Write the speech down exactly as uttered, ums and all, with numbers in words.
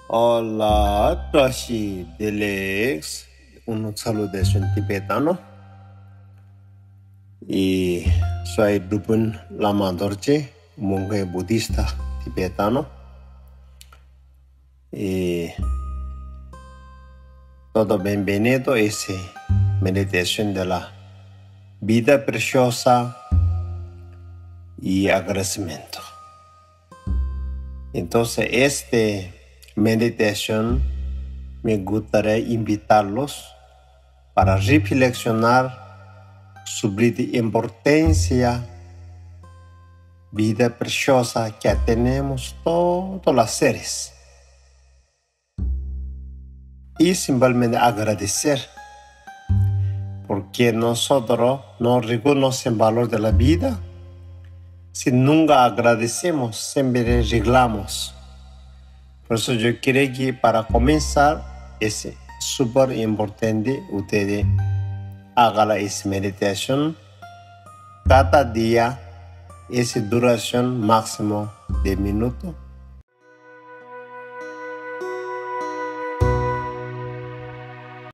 Hola, Toshi Delex, un saludo en tibetano. Y soy Dupun Lama Dorje, monje budista tibetano. Y todo bienvenido a esa meditación de la vida preciosa y agradecimiento. Entonces, esta meditación me gustaría invitarlos para reflexionar sobre la importancia vida preciosa que tenemos todos los seres y simplemente agradecer porque nosotros no reconocemos el valor de la vida. Si nunca agradecemos, siempre arreglamos. Por eso yo creo que para comenzar es súper importante ustedes hagan esa meditación cada día, esa duración máximo de minutos.